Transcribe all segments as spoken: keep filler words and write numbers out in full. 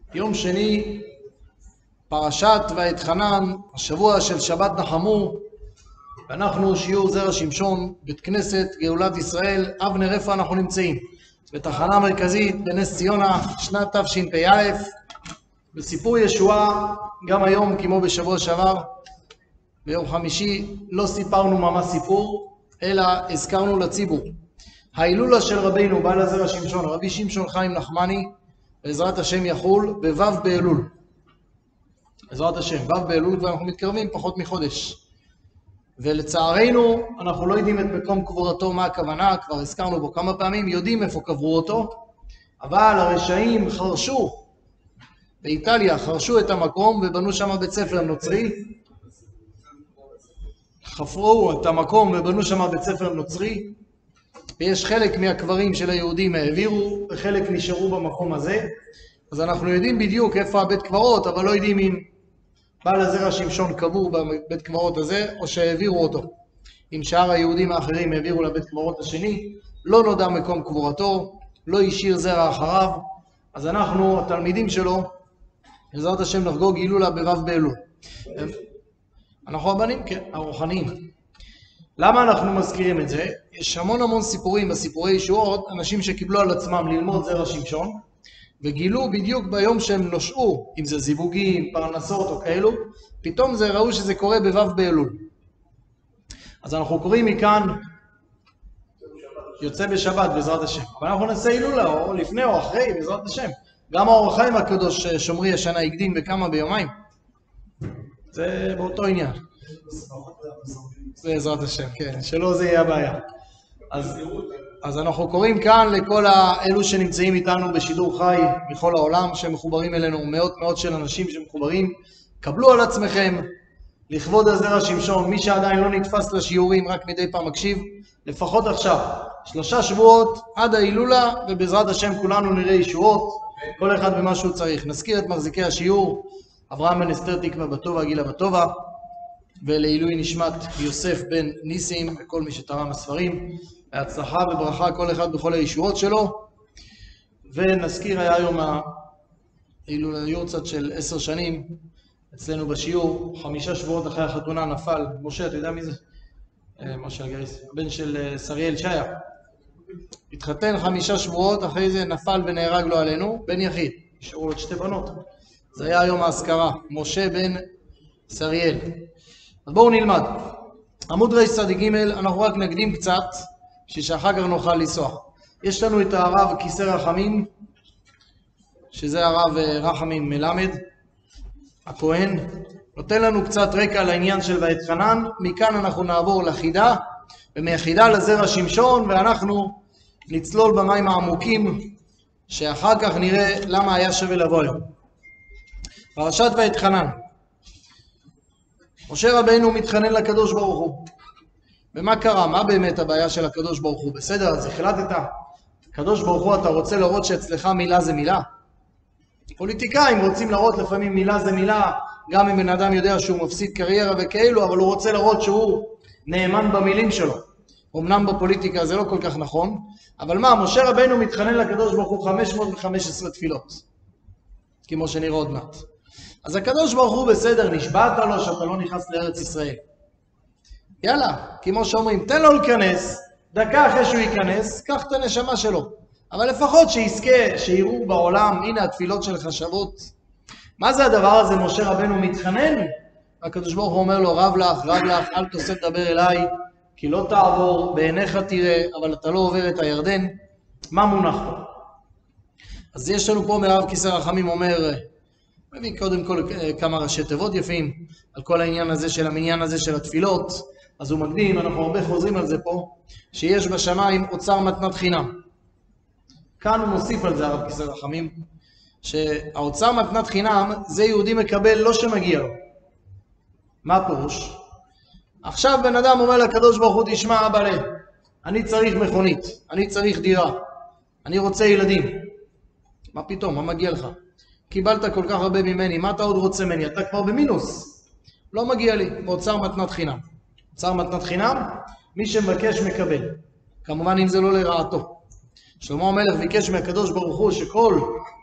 יום שני, פרשת ואתחנן, השבוע של שבת נחמו, ואנחנו שיעור זרע שמשון, בית כנסת גאולת ישראל. אבנר, איפה אנחנו נמצאים? בתחנה מרכזית בנס ציונה, שנת תשפ"א, בסיפור ישועה. גם היום, כמו בשבוע שעבר, ביום חמישי, לא סיפרנו ממש סיפור, אלא הזכרנו לציבור. ההילולה של רבינו, בעל הזרע שמשון, רבי שמשון חיים נחמני, בעזרת השם יחול בו' באלול. בעזרת השם, ו' באלול, ואנחנו מתקרבים פחות מחודש. ולצערנו, אנחנו לא יודעים את מקום קבורתו, מה הכוונה, כבר הזכרנו בו כמה פעמים, יודעים איפה קברו אותו, אבל הרשעים חרשו, באיטליה חרשו את המקום ובנו שם בית ספר נוצרי, חפרו את המקום ובנו שם בית ספר נוצרי, ויש חלק מהקברים של היהודים העבירו, וחלק נשארו במקום הזה. אז אנחנו יודעים בדיוק איפה הבית קברות, אבל לא יודעים אם בעל הזרע שמשון קבור בבית קברות הזה, או שהעבירו אותו. אם שאר היהודים האחרים העבירו לבית קברות השני, לא נודע מקום קבורתו, לא השאיר זרע אחריו. אז אנחנו, התלמידים שלו, בעזרת השם נחגוג הילולה בו' באלול. אנחנו הבנים, כן, הרוחניים. למה אנחנו מזכירים את זה? יש המון המון סיפורים בסיפורי ישועות, אנשים שקיבלו על עצמם ללמוד זרע שמשון, וגילו בדיוק ביום שהם נושעו, אם זה זיווגים, פרנסות או כאלו, פתאום זה ראו שזה קורה בו' באלול. אז אנחנו קוראים מכאן, יוצא בשבת בעזרת השם. אבל אנחנו נעשה הילולה, או לפני או אחרי, בעזרת השם. גם האור החיים הקדוש שומרי השנה הקדים בכמה ביומיים. זה באותו עניין. בעזרת השם, כן, שלא זה יהיה הבעיה. אז, אז אנחנו קוראים כאן לכל האלו שנמצאים איתנו בשידור חי מכל העולם, שמחוברים אלינו, מאות מאות של אנשים שמחוברים. קבלו על עצמכם, לכבוד הזרע שמשון, מי שעדיין לא נתפס לשיעורים, רק מדי פעם מקשיב, לפחות עכשיו, שלושה שבועות עד ההילולה, ובעזרת השם כולנו נראה ישועות, כל אחד במה שהוא צריך. נזכיר את מחזיקי השיעור, אברהם בן אסתר תקווה בטובה, גילה בטובה, ולעילוי נשמת יוסף בן ניסים וכל מי שתרם הספרים, בהצלחה וברכה כל אחד בכל הישועות שלו. ונזכיר, היה היום ההילולה יורצת של עשר שנים אצלנו בשיעור, חמישה שבועות אחרי החתונה נפל משה, אתה יודע מי זה? משה אלגריס, הבן של שריאל שיה, התחתן חמישה שבועות, אחרי זה נפל ונהרג לו עלינו, בן יחיד, נשארו לו שתי בנות. זה היה היום ההזכרה, משה בן שריאל. אז בואו נלמד. עמוד ר' צדיק ג', אנחנו רק נקדים קצת, בשביל שאחר כך נוכל לנסוע. יש לנו את הרב כיסא רחמים, שזה הרב רחמים מלמד, הכהן. נותן לנו קצת רקע לעניין של ואתחנן, מכאן אנחנו נעבור לחידה, ומהחידה לזרע שמשון, ואנחנו נצלול במים העמוקים, שאחר כך נראה למה היה שווה לבוא היום. פרשת ואתחנן. משה רבינו מתחנן לקדוש ברוך הוא. ומה קרה? מה באמת הבעיה של הקדוש ברוך הוא? בסדר, אז החלטת, הקדוש ברוך הוא, אתה רוצה לראות שאצלך מילה זה מילה? פוליטיקאים רוצים לראות לפעמים מילה זה מילה, גם אם בן אדם יודע שהוא מפסיד קריירה וכאלו, אבל הוא רוצה לראות שהוא נאמן במילים שלו. אמנם בפוליטיקה זה לא כל כך נכון, אבל מה, משה רבינו מתחנן לקדוש ברוך הוא חמש מאות וחמש עשרה תפילות, כמו שנראה עוד מעט. אז הקדוש ברוך הוא בסדר, נשבעת לו שאתה לא נכנס לארץ ישראל. יאללה, כמו שאומרים, תן לו להיכנס, דקה אחרי שהוא ייכנס, קח את הנשמה שלו. אבל לפחות שיזכה, שיראו בעולם, הנה התפילות שלך שוות. מה זה הדבר הזה? משה רבנו מתחנן? הקדוש ברוך הוא אומר לו, רב לך, רב לך, אל תעשה לדבר אליי, כי לא תעבור, בעיניך תראה, אבל אתה לא עובר את הירדן. מה מונח פה? אז יש לנו פה מרב כיסא רחמים אומר, מביא קודם כל כמה ראשי תיבות יפים על כל העניין הזה של המניין הזה של התפילות. אז הוא מקדים, אנחנו הרבה חוזרים על זה פה, שיש בשמיים אוצר מתנת חינם. כאן הוא מוסיף על זה הרב כיסא רחמים, שהאוצר מתנת חינם זה יהודי מקבל לא שמגיע לו. מה הפירוש? עכשיו בן אדם אומר לקדוש ברוך הוא, תשמע אבא לב, אני צריך מכונית, אני צריך דירה, אני רוצה ילדים. מה פתאום? מה מגיע לך? קיבלת כל כך הרבה ממני, מה אתה עוד רוצה ממני? אתה כבר במינוס. לא מגיע לי, באוצר מתנת חינם. אוצר מתנת חינם, מי שמבקש מקבל. כמובן אם זה לא לרעתו. שלמה המלך ביקש מהקדוש ברוך הוא שכל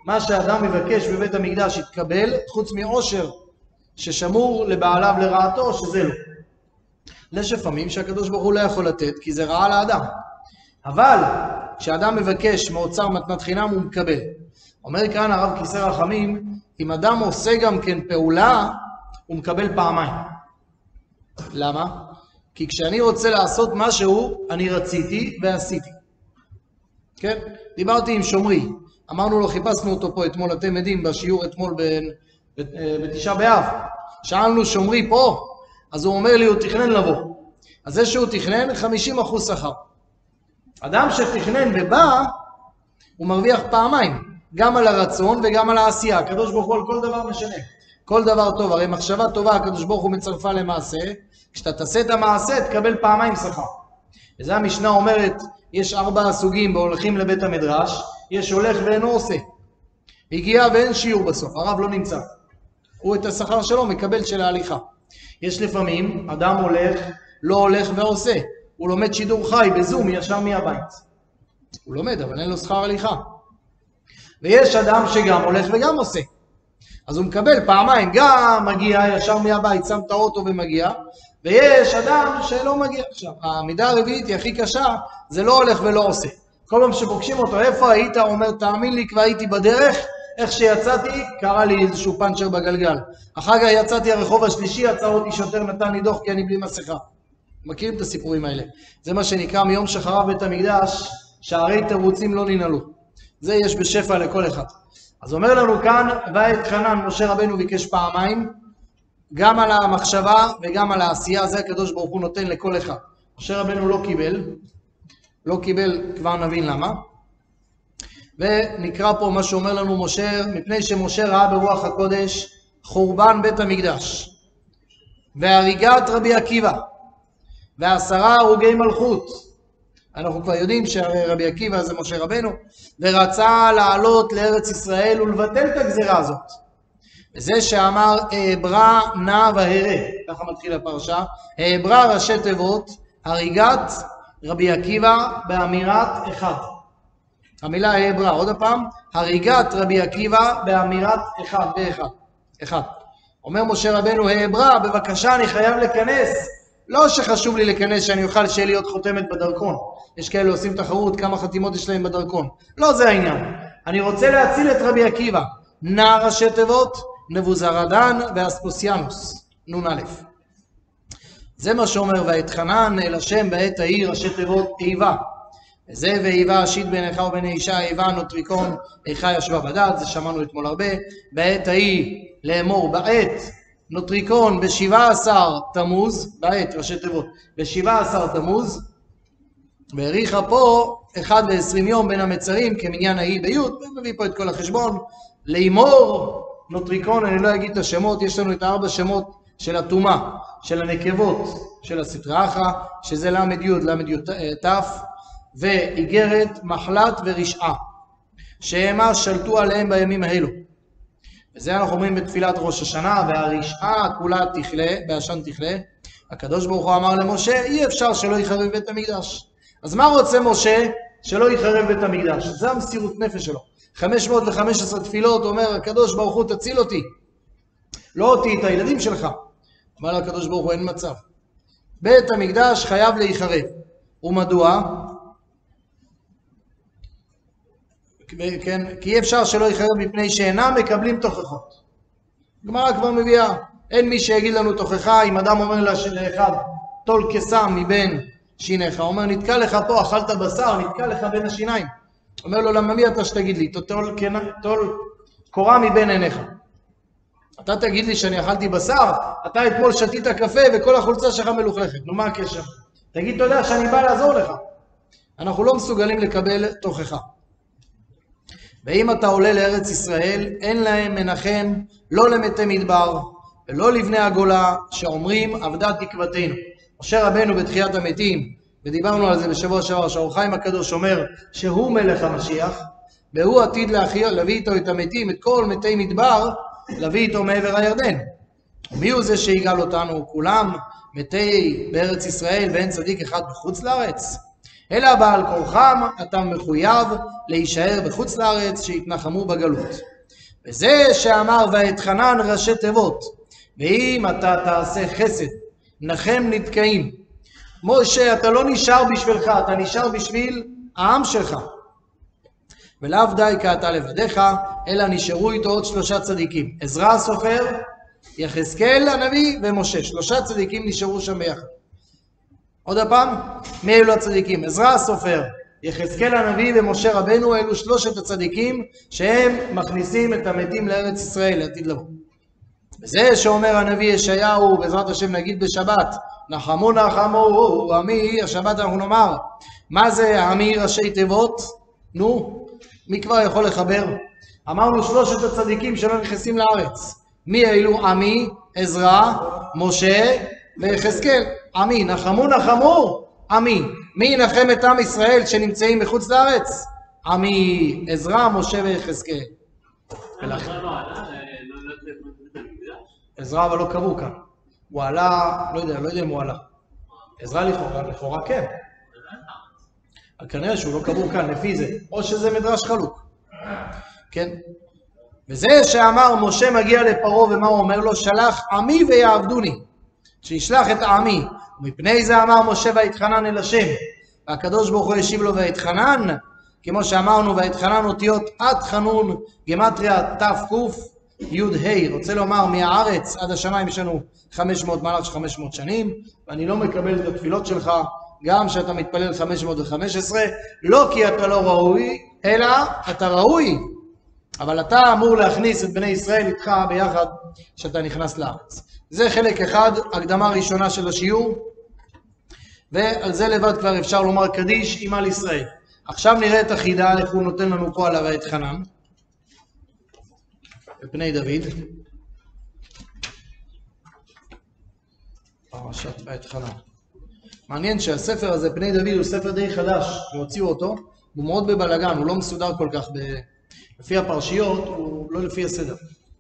מה שאדם מבקש בבית המקדש יתקבל, חוץ מעושר ששמור לבעליו לרעתו, שזה לא. יש לפעמים שהקדוש ברוך הוא לא יכול לתת, כי זה רעה לאדם. אבל כשאדם מבקש מאוצר מתנת חינם הוא מקבל. אומר כאן הרב כיסא רחמים, אם אדם עושה גם כן פעולה, הוא מקבל פעמיים. למה? כי כשאני רוצה לעשות משהו, אני רציתי ועשיתי. כן? דיברתי עם שומרי, אמרנו לו, חיפשנו אותו פה אתמול, אתם עדים בשיעור אתמול בתשעה באב. שאלנו שומרי פה, אז הוא אומר לי, הוא תכנן לבוא. אז זה שהוא תכנן, חמישים אחוז שכר. אדם שתכנן ובא, הוא מרוויח פעמיים, גם על הרצון וגם על העשייה. הקדוש ברוך הוא על כל דבר משנה. כל דבר טוב, הרי מחשבה טובה, הקדוש ברוך הוא מצרפה למעשה, כשאתה תעשה את המעשה, תקבל פעמיים שכר. וזה המשנה אומרת, יש ארבעה סוגים בהולכים לבית המדרש, יש הולך ואינו עושה. הגיע ואין שיעור בסוף, הרב לא נמצא. הוא את השכר שלו מקבל של ההליכה. יש לפעמים, אדם הולך, לא הולך ועושה. הוא לומד שידור חי בזום ישר מהבית. הוא לומד, אבל אין לו שכר הליכה. ויש אדם שגם הולך וגם עושה. אז הוא מקבל פעמיים, גם מגיע ישר מהבית, שם את האוטו ומגיע, ויש אדם שלא מגיע. עכשיו, העמידה הרביעית היא הכי קשה, זה לא הולך ולא עושה. כל פעם שפוגשים אותו, איפה היית? הוא אומר, תאמין לי, כבר הייתי בדרך, איך שיצאתי, קרה לי איזשהו פנצ'ר בגלגל. אחר כך יצאתי הרחוב השלישי, עצר אותי שוטר, נתן לי דוח כי אני בלי מסכה. מכירים את הסיפורים האלה. זה מה שנקרא מיום שחרב בית המקדש, שערי תירוצים לא ננעלו. זה יש בשפע לכל אחד. אז אומר לנו כאן, ואת חנן, משה רבנו ביקש פעמיים, גם על המחשבה וגם על העשייה, זה הקדוש ברוך הוא נותן לכל אחד. משה רבנו לא קיבל, לא קיבל, כבר נבין למה. ונקרא פה מה שאומר לנו משה, מפני שמשה ראה ברוח הקודש חורבן בית המקדש, והריגת רבי עקיבא, ועשרה הרוגי מלכות. אנחנו כבר יודעים שרבי עקיבא זה משה רבנו, ורצה לעלות לארץ ישראל ולבטל את הגזירה הזאת. וזה שאמר, העברה נע והרה, ככה מתחיל הפרשה, העברה ראשי תיבות, הריגת רבי עקיבא באמירת אחד. המילה העברה, עוד הפעם, הריגת רבי עקיבא באמירת אחד באחד. אחד. אומר משה רבנו, העברה, בבקשה אני חייב לכנס. לא שחשוב לי לכנס שאני אוכל שיהיה לי עוד חותמת בדרכון. יש כאלה עושים תחרות, כמה חתימות יש להם בדרכון. לא זה העניין. אני רוצה להציל את רבי עקיבא. נע ראשי תיבות, נבוזרדן ואספוסיאנוס. נון א'. זה מה שאומר, ואת חנן אל השם בעת ההיא ראשי תיבות איבה. וזה ואיבה השיט בעיניך ובעיני אישה, איבה נוטריקון, איכה ישבה בדד, זה שמענו אתמול הרבה. בעת ההיא לאמור, בעת נוטריקון בשבעה עשר תמוז, בעת ראשי תיבות, בשבעה עשר תמוז, והאריכה פה אחד ועשרים יום בין המצרים כמניין ההיא ביוד, ומביא פה את כל החשבון. לאמור נוטריקון, אני לא אגיד את השמות, יש לנו את הארבע שמות של הטומאה, של הנקבות, של הסטרא אחרא, שזה למד יוד, למד יוד תף, ואיגרת, מחלת ורשעה, שהמה שלטו עליהם בימים האלו. וזה אנחנו אומרים בתפילת ראש השנה, והרשעה כולה תכלה, בעשן תכלה. הקדוש ברוך הוא אמר למשה, אי אפשר שלא יחרב בית המקדש. אז מה רוצה משה? שלא יחרב בית המקדש. זה המסירות נפש שלו. חמש מאות וחמש עשרה תפילות, אומר הקדוש ברוך הוא תציל אותי. לא אותי, את הילדים שלך. אמר לה הקדוש ברוך הוא, אין מצב. בית המקדש חייב להיחרב. ומדוע? כן, כי אי אפשר שלא יחרב מפני שאינם מקבלים תוכחות. גמרא כבר מביאה, אין מי שיגיד לנו תוכחה. אם אדם אומר לאחד, טול קסם מבין שיניך, אומר נתקע לך פה, אכלת בשר, נתקע לך בין השיניים. אומר לו, למה מי אתה שתגיד לי? טול, טול קורה מבין עיניך. אתה תגיד לי שאני אכלתי בשר, אתה אתמול שתית קפה וכל החולצה שלך מלוכלכת. נו, מה הקשר? תגיד, אתה יודע שאני בא לעזור לך. אנחנו לא מסוגלים לקבל תוכחה. ואם אתה עולה לארץ ישראל, אין להם מנחם, לא למתי מדבר, ולא לבני הגולה, שאומרים, עבדה תקוותנו. משה רבנו בתחיית המתים, ודיברנו על זה בשבוע שעבר, שאור חיים הקדוש אומר, שהוא מלך המשיח, והוא עתיד להחיה, להביא איתו את המתים, את כל מתי מדבר, להביא איתו מעבר הירדן. ומי הוא זה שיגאל אותנו? כולם מתי בארץ ישראל, ואין צדיק אחד בחוץ לארץ. אלא בעל כורחם אתה מחויב להישאר בחוץ לארץ שהתנחמו בגלות. וזה שאמר ואתחנן ראשי תיבות, ואם אתה תעשה חסד נחם נתקעים. משה, אתה לא נשאר בשבילך, אתה נשאר בשביל העם שלך. ולאו די אתה לבדיך, אלא נשארו איתו עוד שלושה צדיקים. עזרא הסופר, יחזקאל הנביא ומשה. שלושה צדיקים נשארו שם ביחד. עוד הפעם, מי אלו הצדיקים? עזרא הסופר, יחזקאל הנביא ומשה רבנו, אלו שלושת הצדיקים שהם מכניסים את המתים לארץ ישראל לעתיד לבוא. וזה שאומר הנביא ישעיהו, בעזרת השם נגיד בשבת, נחמו נחמו עמי, השבת אנחנו נאמר, מה זה עמי ראשי תיבות? נו, מי כבר יכול לחבר? אמרנו שלושת הצדיקים שלא נכנסים לארץ. מי אלו? עמי, עזרא, משה ויחזקאל. עמי, נחמו נחמו עמי. מי ינחם את עם ישראל שנמצאים מחוץ לארץ? עמי, עזרא, משה ויחזקאל. עזרא אבל לא קראו כאן. הוא עלה, לא יודע, לא יודע אם הוא עלה. עזרא לכאורה, לכאורה כן. כנראה שהוא לא קראו כאן לפי זה, או שזה מדרש חלוק. כן? וזה שאמר משה מגיע לפרעה ומה הוא אומר לו? שלח עמי ויעבדוני. שישלח את עמי. ומפני זה אמר משה ויתחנן אל השם. והקדוש ברוך הוא השיב לו ויתחנן, כמו שאמרנו ויתחנן אותיות עד חנון, גמטריה תף קוף יוד ה', רוצה לומר מהארץ עד השמיים יש לנו חמש מאות מהלך של חמש מאות שנים, ואני לא מקבל את התפילות שלך גם שאתה מתפלל חמש מאות וחמש עשרה, לא כי אתה לא ראוי, אלא אתה ראוי, אבל אתה אמור להכניס את בני ישראל איתך ביחד שאתה נכנס לארץ. זה חלק אחד, הקדמה ראשונה של השיעור, ועל זה לבד כבר אפשר לומר קדיש אימה לישראל. עכשיו נראה את החידה, איך הוא נותן לנו פה על ויתחנן בפני דוד. פרשת ויתחנן. מעניין שהספר הזה, פני דוד, הוא ספר די חדש, והוציאו אותו, הוא מאוד בבלגן, הוא לא מסודר כל כך, ב... לפי הפרשיות, הוא לא לפי הסדר.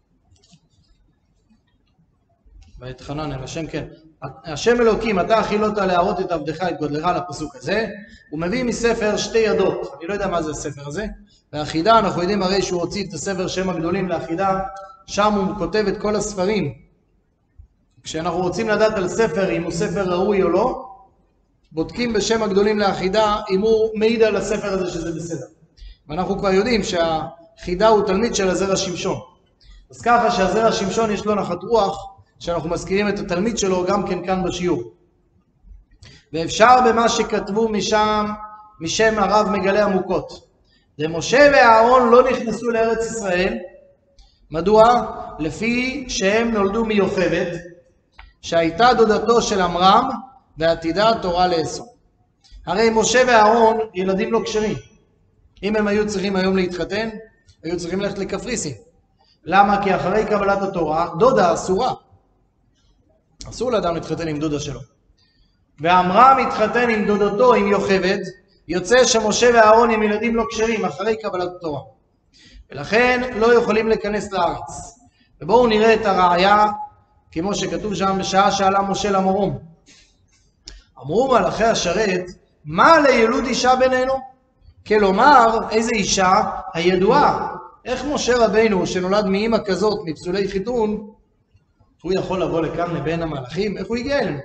ויתחנן אל השם, כן. השם אלוקים, אתה החילות להראות את עבדך, את גודלך, לפסוק הזה, הוא מביא מספר שתי ידות, אני לא יודע מה זה הספר הזה, והחידה, אנחנו יודעים הרי שהוא הוציא את הספר שם הגדולים להחידה, שם הוא כותב את כל הספרים. כשאנחנו רוצים לדעת על ספר, אם הוא ספר ראוי או לא, בודקים בשם הגדולים להחידה, אם הוא מעיד על הספר הזה שזה בסדר. ואנחנו כבר יודעים שהחידה הוא תלמיד של הזרע שמשון. אז ככה שהזרע שמשון יש לו נחת רוח, שאנחנו מזכירים את התלמיד שלו גם כן כאן בשיעור. ואפשר במה שכתבו משם, משם הרב מגלה עמוקות. ומשה ואהרון לא נכנסו לארץ ישראל. מדוע? לפי שהם נולדו מיוכבד, שהייתה דודתו של עמרם, ועתידה תורה לאסור. הרי משה ואהרון ילדים לא כשרים. אם הם היו צריכים היום להתחתן, היו צריכים ללכת לקפריסין. למה? כי אחרי קבלת התורה, דודה אסורה. אסור לאדם להתחתן עם דודה שלו. ועמרם התחתן עם דודתו, עם יוכבד, יוצא שמשה ואהרון הם ילדים לא כשרים אחרי קבלת התורה. ולכן לא יכולים להיכנס לארץ. ובואו נראה את הראיה, כמו שכתוב שם בשעה שעלה משה למרום. אמרו מלאכי השרת, מה לילוד אישה בינינו? כלומר, איזה אישה הידועה. איך משה רבינו שנולד מאמא כזאת, מפסולי חיתון, הוא יכול לבוא לכאן לבין המלאכים? איך הוא הגיע אלינו?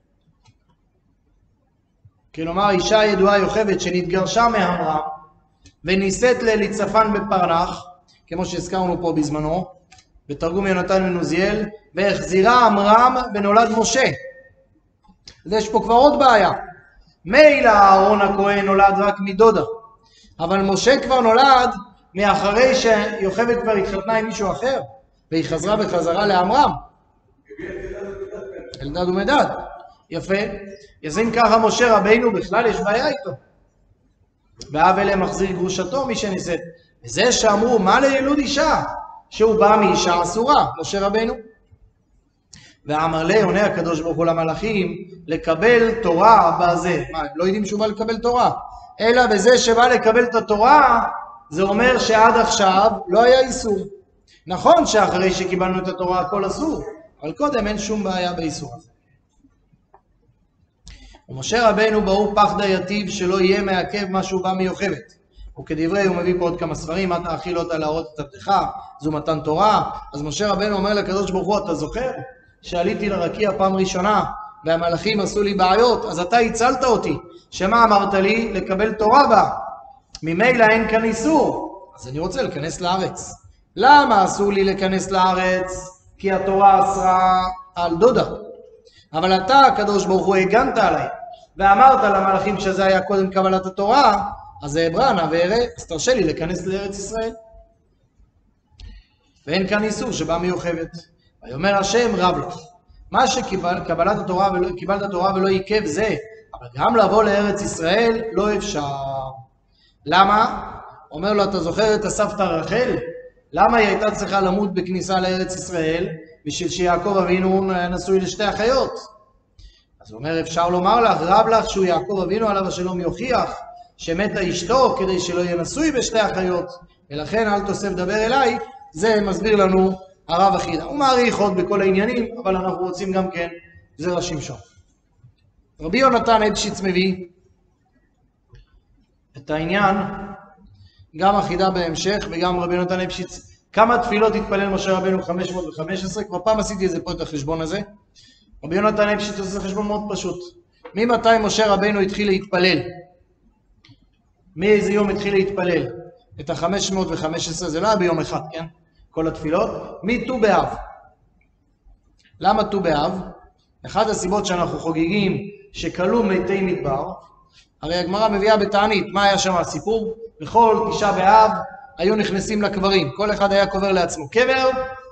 כלומר, אישה ידועה יוכבד שנתגרשה מעמרם, ונישאת לליצפן בפרנח, כמו שהזכרנו פה בזמנו, בתרגום יונתן בן עוזיאל, והחזירה עמרם ונולד משה. אז יש פה כבר עוד בעיה. מילא אהרון הכהן נולד רק מדודה, אבל משה כבר נולד מאחרי שיוכבד כבר התחתנה עם מישהו אחר, והיא חזרה בחזרה לעמרם. אלדד ומדד. יפה. אז אם ככה משה רבינו בכלל יש בעיה איתו. ואב אלה מחזיר גרושתו מי שנישאת. וזה שאמרו מה לילוד אישה? שהוא בא מאישה אסורה, משה רבינו. ואמר לה עונה הקדוש ברוך הוא למלאכים לקבל תורה בזה. מה, הם לא יודעים שהוא בא לקבל תורה? אלא בזה שבא לקבל את התורה, זה אומר שעד עכשיו לא היה איסור. נכון שאחרי שקיבלנו את התורה הכל אסור, אבל קודם אין שום בעיה באיסור הזה. ומשה רבנו ברור פחדה יתיב שלא יהיה מעכב משהו בא מיוחדת. וכדברי הוא מביא פה עוד כמה ספרים, מה תאכיל אותה להראות את עבדך, זו מתן תורה. אז משה רבנו אומר לקדוש ברוך הוא, אתה זוכר שעליתי לרקיע פעם ראשונה והמלאכים עשו לי בעיות, אז אתה הצלת אותי, שמה אמרת לי? לקבל תורה בה, ממילא אין כאן איסור, אז אני רוצה להיכנס לארץ. למה אסור לי להיכנס לארץ? כי התורה אסרה על דודה. אבל אתה, הקדוש ברוך הוא, הגנת עליי ואמרת למלאכים שזה היה קודם קבלת התורה, אז זה אברנה ואראה, אז תרשה לי להיכנס לארץ ישראל. ואין כאן איסור שבא מיוחבת. ויאמר השם רב לך, מה שקיבלת התורה ולא, קיבלת התורה ולא עיכב זה, אבל גם לבוא לארץ ישראל לא אפשר. למה? אומר לו, אתה זוכר את הסבתא רחל? למה היא הייתה צריכה למות בכניסה לארץ ישראל? בשביל שיעקב אבינו נשוי לשתי אחיות. אז הוא אומר, אפשר לומר לך, רב לך שהוא יעקב אבינו עליו השלום יוכיח שמתה אשתו כדי שלא יהיה נשוי בשתי אחיות, ולכן אל תוסף דבר אליי. זה מסביר לנו הרב אחידה. הוא מעריך עוד בכל העניינים, אבל אנחנו רוצים גם כן זרע שמשון. רבי יונתן אפשיץ מביא את העניין, גם אחידה בהמשך וגם רבי יונתן אפשיץ. כמה תפילות התפלל משה רבנו? חמש מאות וחמש עשרה, כבר פעם עשיתי את זה פה את החשבון הזה. רבי יונתן אפשיץ עושה חשבון מאוד פשוט. ממתי משה רבנו התחיל להתפלל? מאיזה יום התחיל להתפלל? את ה-חמש מאות וחמש עשרה, זה לא היה ביום אחד, כן? כל התפילות, מט"ו באב. למה ט"ו באב? אחת הסיבות שאנחנו חוגגים שכלו מתי מדבר, הרי הגמרא מביאה בתענית, מה היה שם הסיפור? בכל תשעה באב היו נכנסים לקברים, כל אחד היה קובר לעצמו קבר,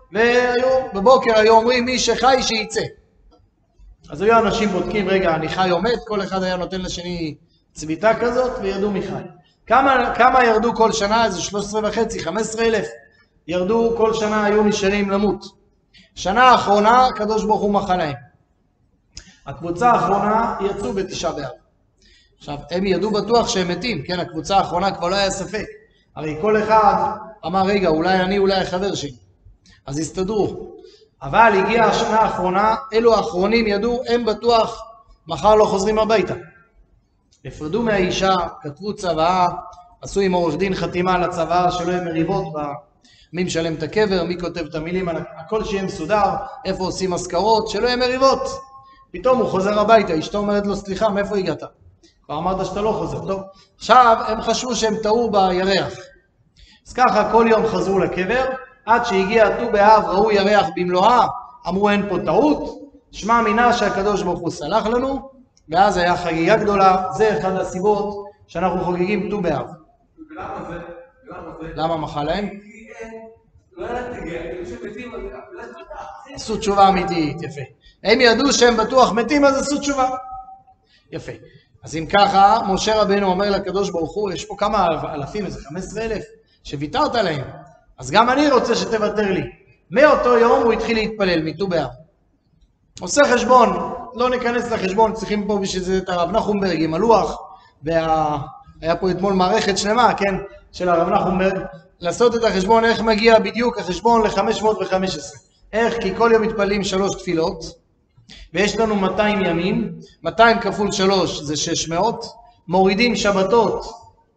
ובבוקר היו אומרים מי שחי שיצא. אז היו אנשים בודקים, רגע, אני חי או מת, כל אחד היה נותן לשני צביתה כזאת, וירדו מי חי. כמה, כמה ירדו כל שנה? איזה שלוש עשרה וחצי, חמש עשרה אלף. ירדו כל שנה, היו נשארים למות. שנה האחרונה, הקדוש ברוך הוא מחל להם. הקבוצה האחרונה יצאו בתשעה באב. עכשיו, הם ידעו בטוח שהם מתים, כן? הקבוצה האחרונה כבר לא היה ספק. הרי כל אחד אמר, רגע, אולי אני, אולי החבר שלי. אז הסתדרו. אבל הגיעה השנה האחרונה, אלו האחרונים ידעו, הם בטוח, מחר לא חוזרים הביתה. הפרדו מהאישה, כתבו צוואה, עשו עם עורך דין חתימה על הצוואה שלא יהיה מריבות בה. מי משלם את הקבר, מי כותב את המילים, הכל שיהיה מסודר, איפה עושים מזכרות, שלא יהיה מריבות. פתאום הוא חוזר הביתה, אשתו אומרת לו, סליחה, מאיפה הגעת? כבר אמרת שאתה לא חוזר, טוב. עכשיו הם חשבו שהם טעו בירח. אז ככה כל יום חזרו לקבר, עד שהגיע ט"ו באב, ראו ירח במלואה, אמרו אין פה טעות, שמע מינה שהקדוש ברוך הוא סלח לנו, ואז היה חגיגה גדולה. זה אחד הסיבות שאנחנו חוגגים ט"ו באב. למה זה? למה זה? למה מחל להם? לא תגיע, שמתים, עשו תשובה אמיתית, יפה. הם ידעו שהם בטוח מתים, אז עשו תשובה. יפה. אז אם ככה, משה רבנו אומר לקדוש ברוך הוא, יש פה כמה אלפים, איזה חמישה עשר אלף, שוויתרת להם. אז גם אני רוצה שתוותר לי. מאותו יום הוא התחיל להתפלל, מט"ו באב. עושה חשבון, לא ניכנס לחשבון, צריכים פה בשביל זה את הרב נחומברג עם הלוח, והיה פה אתמול מערכת שלמה, כן, של הרב נחומברג, לעשות את החשבון, איך מגיע בדיוק החשבון ל-חמש מאות וחמש עשרה. איך? כי כל יום מתפללים שלוש תפילות, ויש לנו מאתיים ימים, מאתיים כפול שלוש זה שש מאות, מורידים שבתות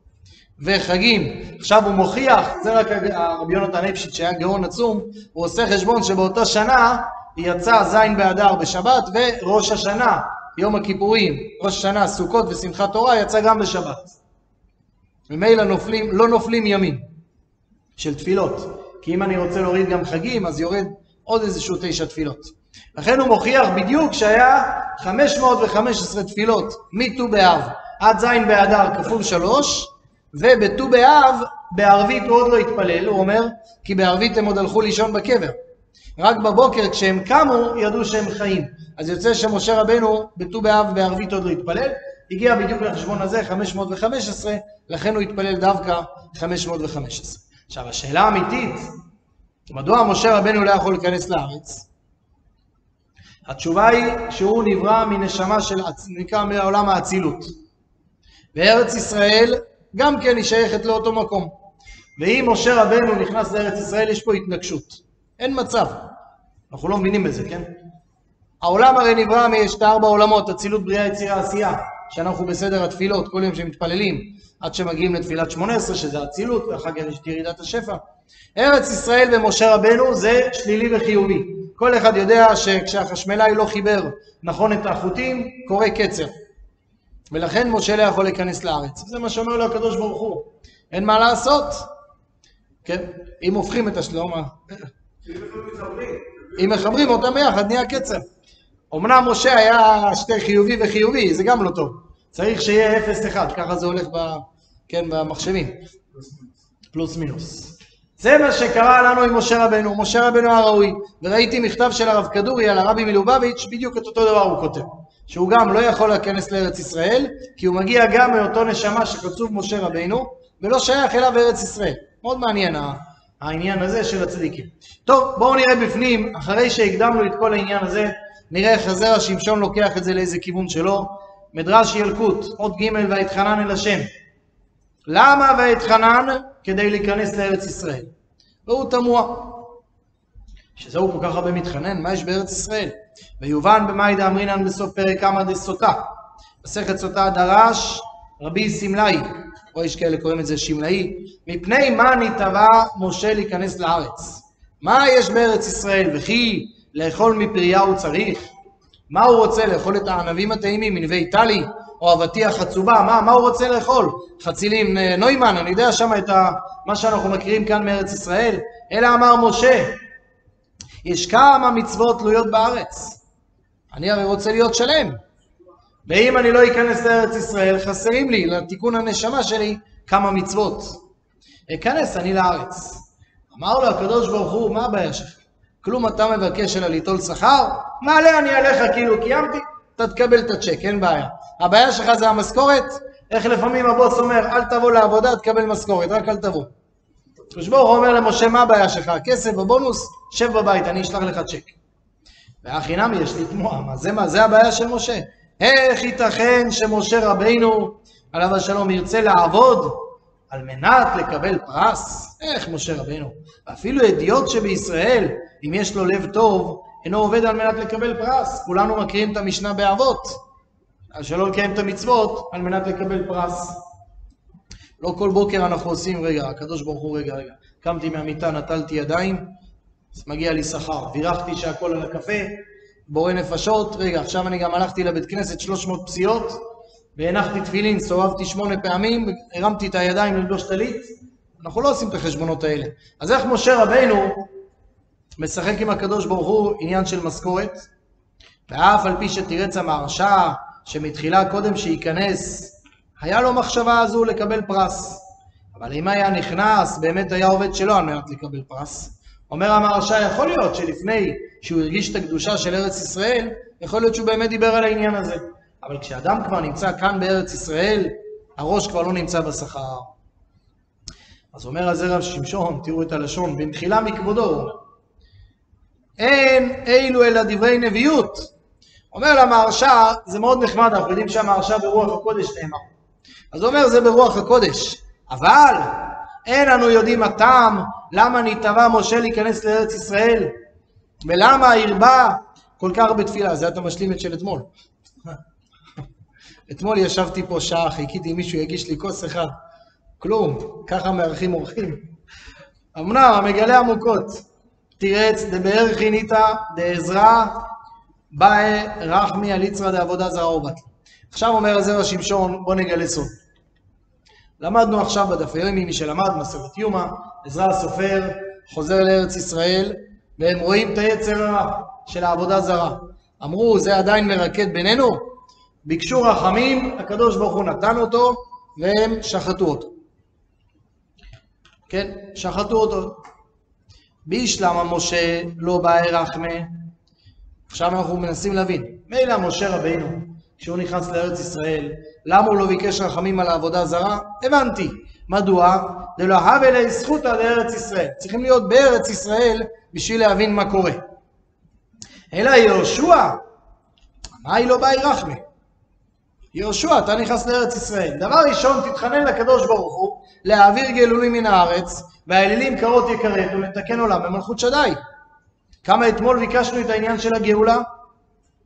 וחגים. עכשיו הוא מוכיח, זה רק רבי יונתן אפשיץ שהיה גאון עצום, הוא עושה חשבון שבאותה שנה יצא זין באדר בשבת, וראש השנה, יום הכיפורים, ראש השנה, סוכות ושמחת תורה, יצא גם בשבת. ממילא נופלים, לא נופלים ימים של תפילות, כי אם אני רוצה להוריד גם חגים, אז יורד עוד איזשהו תשע תפילות. לכן הוא מוכיח בדיוק שהיה חמש מאות וחמש עשרה תפילות מט"ו באב עד זין באדר כפול שלוש, ובט"ו באב בערבית הוא עוד לא התפלל, הוא אומר, כי בערבית הם עוד הלכו לישון בקבר. רק בבוקר כשהם קמו ידעו שהם חיים. אז יוצא שמשה רבנו בט"ו באב בערבית עוד לא התפלל, הגיע בדיוק לחשבון הזה חמש מאות וחמש עשרה, לכן הוא התפלל דווקא חמש מאות וחמש עשרה. עכשיו השאלה האמיתית, מדוע משה רבנו לא יכול להיכנס לארץ? התשובה היא שהוא נברא מנשמה של, נקרא מעולם האצילות. בארץ ישראל גם כן היא שייכת לאותו מקום. ואם משה רבנו נכנס לארץ ישראל יש פה התנגשות. אין מצב. אנחנו לא מבינים בזה, כן? העולם הרי נברא משתי ארבע עולמות, אצילות, בריאה, יצירה, עשייה, שאנחנו בסדר התפילות, כל יום שמתפללים, עד שמגיעים לתפילת שמונה עשרה, שזה אצילות, ואחר כך יש ירידת השפע. ארץ ישראל ומשה רבנו זה שלילי וחיובי. כל אחד יודע שכשהחשמלאי לא חיבר נכון את החוטים, קורה קצר. ולכן משה לא יכול להיכנס לארץ. זה מה שאומר לו הקדוש ברוך הוא. אין מה לעשות. כן? אם הופכים את השלום, אם מחברים אותם ביחד, נהיה קצר. אמנם משה היה שתי חיובי וחיובי, זה גם לא טוב. צריך שיהיה אפס אחד, ככה זה הולך ב, כן, במחשבים. פלוס מינוס. זה מה שקרה לנו עם משה רבנו. משה רבנו הראוי. וראיתי מכתב של הרב כדורי על הרבי מלובביץ', בדיוק את אותו דבר הוא כותב. שהוא גם לא יכול להיכנס לארץ ישראל, כי הוא מגיע גם מאותו נשמה שכתוב משה רבנו, ולא שייך אליו ארץ ישראל. מאוד מעניין העניין הזה של הצדיקים. טוב, בואו נראה בפנים, אחרי שהקדמנו את כל העניין הזה, נראה איך הזרע שמשון לוקח את זה לאיזה כיוון שלו. מדרש ילקוט, עוד ג' ויתחנן אל השם. למה ויתחנן? כדי להיכנס לארץ ישראל. והוא תמוה. שזהו כל כך הרבה מתחנן, מה יש בארץ ישראל? ויובן במאי דאמרינן בסוף פרק כמה דסוטה. מסכת סוטה דרש רבי סמלאי, או יש כאלה קוראים את זה שמלאי, מפני מה נתבע משה להיכנס לארץ? מה יש בארץ ישראל? וכי לאכול מפריה הוא צריך? מה הוא רוצה? לאכול את הענבים הטעימים מנבי טלי, או אבטיח חצובה? מה, מה הוא רוצה לאכול? חצילים נוימן, אני יודע שם את ה, מה שאנחנו מכירים כאן מארץ ישראל. אלא אמר משה, יש כמה מצוות תלויות בארץ. אני הרי רוצה להיות שלם. ואם אני לא אכנס לארץ ישראל, חסרים לי, לתיקון הנשמה שלי, כמה מצוות. אכנס אני לארץ. אמר לו הקדוש ברוך הוא, מה הבעיה שלך? כלום אתה מבקש אלא ליטול שכר? מעלה אני עליך כאילו קיימתי, אתה תקבל את הצ'ק, אין בעיה. הבעיה שלך זה המשכורת? איך לפעמים הבוס אומר, אל תבוא לעבודה, תקבל משכורת, רק אל תבוא. הקדוש ברוך הוא אומר למשה, מה הבעיה שלך? הכסף בבונוס, שב בבית, אני אשלח לך צ'ק. והכי נמי יש לי תמוה, מה זה מה? זה הבעיה של משה. איך ייתכן שמשה רבינו, עליו השלום, ירצה לעבוד על מנת לקבל פרס? איך משה רבינו? ואפילו אדיוט שבישראל, אם יש לו לב טוב, אינו עובד על מנת לקבל פרס. כולנו מכירים את המשנה באבות, על שלא לקיים את המצוות על מנת לקבל פרס. לא כל בוקר אנחנו עושים, רגע, הקדוש ברוך הוא, רגע, רגע, קמתי מהמיטה, נטלתי ידיים, אז מגיע לי שכר, וירחתי שהכל על הקפה, בורא נפשות, רגע, עכשיו אני גם הלכתי לבית כנסת שלוש מאות פסיעות, והנחתי תפילין, סובבתי שמונה פעמים, הרמתי את הידיים ללבוש טלית. אנחנו לא עושים את החשבונות האלה. אז איך משה רבינו משחק עם הקדוש ברוך הוא עניין של משכורת? ואף על פי שתירץ המהרש"א שמתחילה קודם שייכנס, היה לו מחשבה הזו לקבל פרס. אבל אם היה נכנס, באמת היה עובד שלו על מנת לקבל פרס. אומר המהרש"א, יכול להיות שלפני שהוא הרגיש את הקדושה של ארץ ישראל, יכול להיות שהוא באמת דיבר על העניין הזה. אבל כשאדם כבר נמצא כאן בארץ ישראל, הראש כבר לא נמצא בשכר. אז אומר הזרע שמשון, תראו את הלשון, במחילה מכבודו, אין אילו אלא דברי נביאות. אומר למהרש"א, זה מאוד נחמד, אנחנו יודעים שהמהרש"א ברוח הקודש נאמר. אז הוא אומר, זה ברוח הקודש. אבל אין לנו יודעים הטעם, למה נתבע משה להיכנס לארץ ישראל, ולמה הרבה כל כך בתפילה. זה אתה משלים את של אתמול. אתמול ישבתי פה שעה, חיכיתי מישהו יגיש לי כוס אחד. כלום, ככה מארחים אורחים. אמנם, המגלה עמוקות. תירץ, דבאר חיניתא, דעזרא, באי רחמי על יצרא דעבודה זרה ובת. עכשיו אומר הזרע שמשון, בוא נגלה סוד. למדנו עכשיו בדף היומי, מי שלמד מסורת יומא, עזרא הסופר חוזר לארץ ישראל, והם רואים את היצר הרע של העבודה זרה. אמרו, זה עדיין מרקד בינינו? ביקשו רחמים, הקדוש ברוך הוא נתן אותו, והם שחטו אותו. כן, שחטו אותו. בישלמה משה לא באי רחמה. עכשיו אנחנו מנסים להבין, מילא משה רבינו, כשהוא נכנס לארץ ישראל, למה הוא לא ביקש רחמים על העבודה זרה? הבנתי. מדוע? דלא הווה ליה זכותא לארץ ישראל. צריכים להיות בארץ ישראל בשביל להבין מה קורה. אלא יהושע, מה היא לא באי רחמה? יהושע, אתה נכנס לארץ ישראל. דבר ראשון, תתחנן לקדוש ברוך הוא להעביר גלולים מן הארץ, והאלילים קרות יקראת ולתקן עולם במלכות שדי. כמה אתמול ביקשנו את העניין של הגאולה?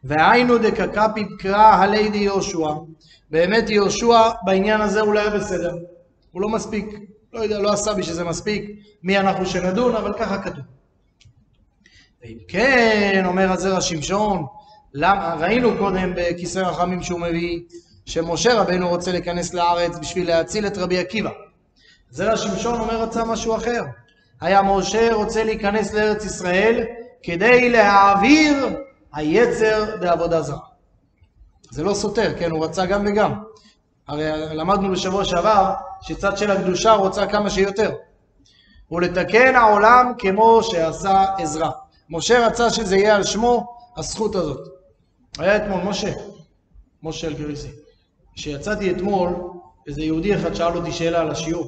והיינו דקקפיד קרא הלי די יהושע. באמת יהושע בעניין הזה הוא לא היה בסדר. הוא לא מספיק, לא יודע, לא עשה בי שזה מספיק, מי אנחנו שנדון, אבל ככה כתוב. ואם כן, אומר הזרע שמשון, למה, ראינו קודם בכיסא רחמים שהוא מביא, שמשה רבנו רוצה להיכנס לארץ בשביל להציל את רבי עקיבא. זרע שמשון אומר רצה משהו אחר. היה משה רוצה להיכנס לארץ ישראל כדי להעביר היצר בעבודה זרה. זה לא סותר, כן, הוא רצה גם וגם. הרי למדנו בשבוע שעבר שצד של הקדושה רוצה כמה שיותר. ולתקן העולם כמו שעשה עזרא. משה רצה שזה יהיה על שמו הזכות הזאת. היה אתמול משה, משה אלגריסי. כשיצאתי אתמול, איזה יהודי אחד שאל אותי שאלה על השיעור.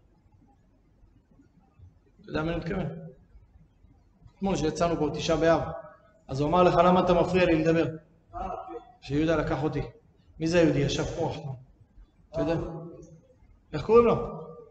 אתה יודע מה אני מתכוון? אתמול שיצאנו פה תשעה באב. אז הוא אמר לך, למה אתה מפריע לי לדבר? שיהודה לקח אותי. מי זה היהודי? ישב פה. אתה יודע? איך קוראים לו?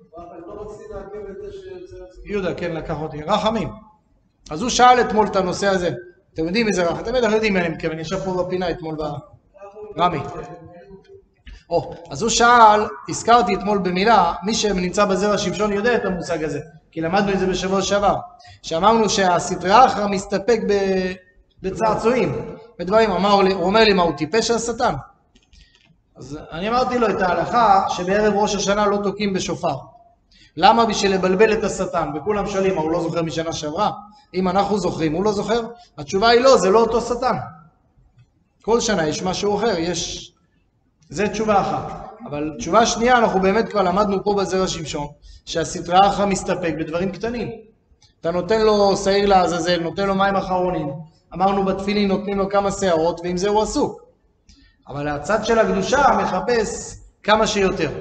יהודה, כן, לקח אותי. רחמים. אז הוא שאל אתמול את הנושא הזה. אתם יודעים מי זה רחמים? אתם בטח יודעים מי אני מתכוון. אני ישב פה בפינה אתמול ברמי. או, אז הוא שאל, הזכרתי אתמול במילה, מי שנמצא בזרע שמשון יודע את המושג הזה. כי למדנו את זה בשבוע שעבר. שאמרנו שהסטרא אחרא מסתפק בצעצועים, בדברים. הוא אומר לי, מה, הוא טיפש השטן? אז אני אמרתי לו את ההלכה שבערב ראש השנה לא תוקעים בשופר. למה? בשביל לבלבל את השטן. וכולם שואלים, מה, הוא לא זוכר משנה שעברה? אם אנחנו זוכרים, הוא לא זוכר? התשובה היא לא, זה לא אותו שטן. כל שנה יש משהו אחר, יש... זה תשובה אחת. אבל תשובה שנייה, אנחנו באמת כבר למדנו פה בזרע שמשון, שהסטרא אחרא מסתפק בדברים קטנים. אתה נותן לו שעיר לעזאזל, נותן לו מים אחרונים. אמרנו בתפילין נותנים לו כמה שערות, ועם זה הוא עסוק. אבל הצד של הקדושה מחפש כמה שיותר.